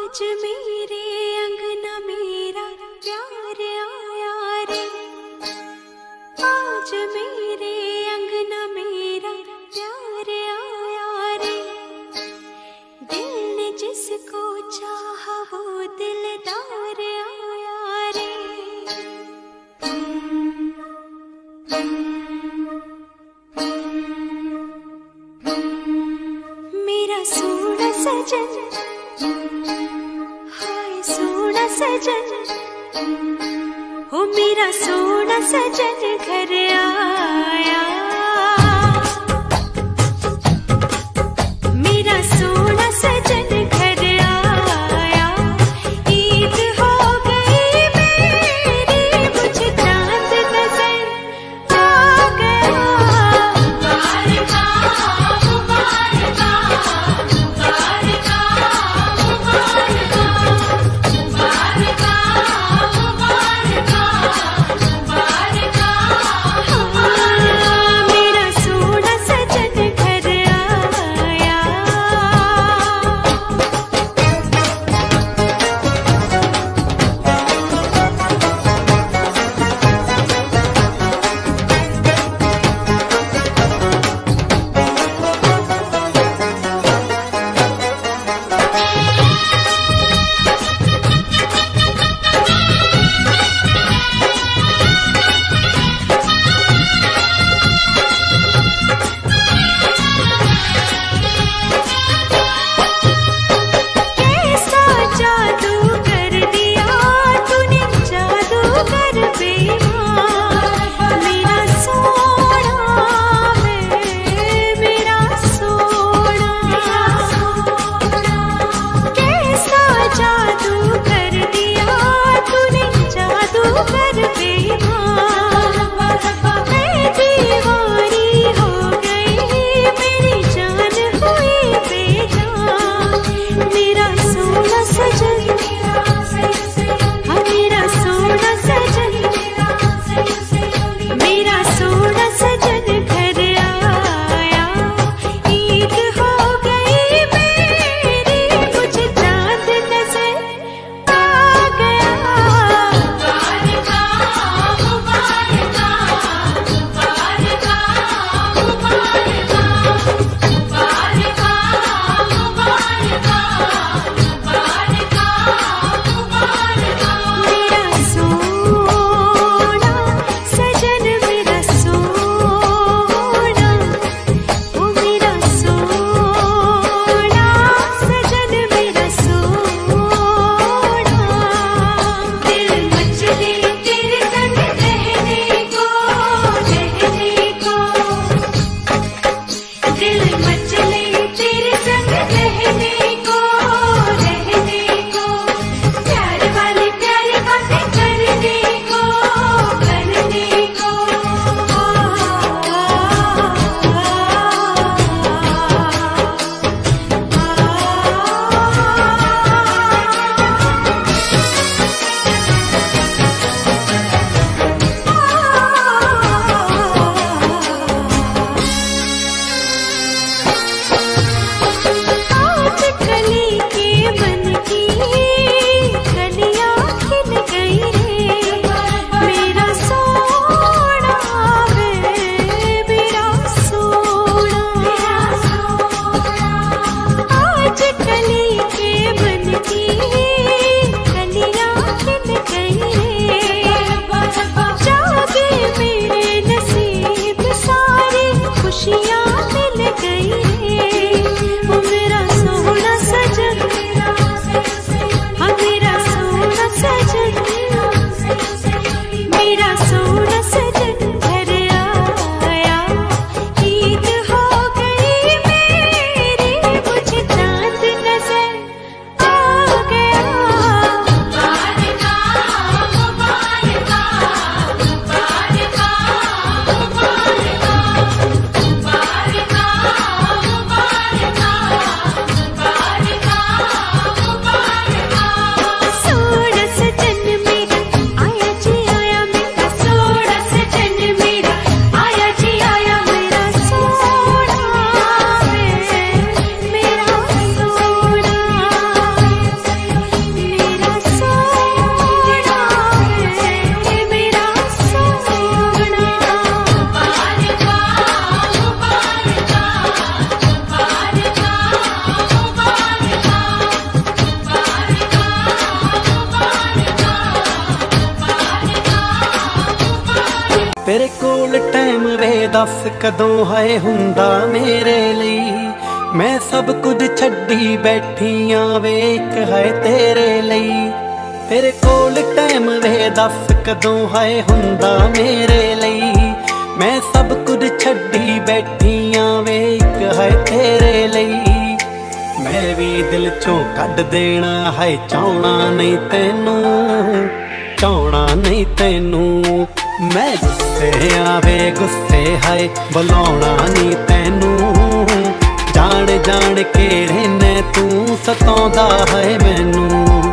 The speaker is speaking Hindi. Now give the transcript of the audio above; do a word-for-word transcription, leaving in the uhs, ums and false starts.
आज मेरे अंगना मेरा प्यार आया रे, आज मेरे अंगना मेरा प्यार आया रे। दिल ने जिसको चाहा वो दिलदार आया रे। मेरा सोना सजन, हाय सोना सजन, हो मेरा सोना सजन घर आया। मेरा सोना सजन घर आया, ईद हो गई मेरी, मुझे चांद नजर आ गया। मुबारका मुबारका मुबारका मुबारका मुबारका मुबारका मुबारका। मेरा सोना सजन घर आया। दस कदों है हुंदा मेरे लिए। मैं सब कुछ छड्डी बैठियां वे एक है तेरे लिए। तेरे कोल टाइम वे दस कदों है हुंदा मेरे लिए। मैं सब कुछ छड्डी बैठियां वे एक है तेरे लिए। मैं भी दिल चों कढ देना है चाहना नहीं तेनू, चाहना नहीं तेनू। मैं गुस्से आवे गुस्से है बुलाना नहीं तेनू। जान जान के रहने तू सताउंदा है मैनू।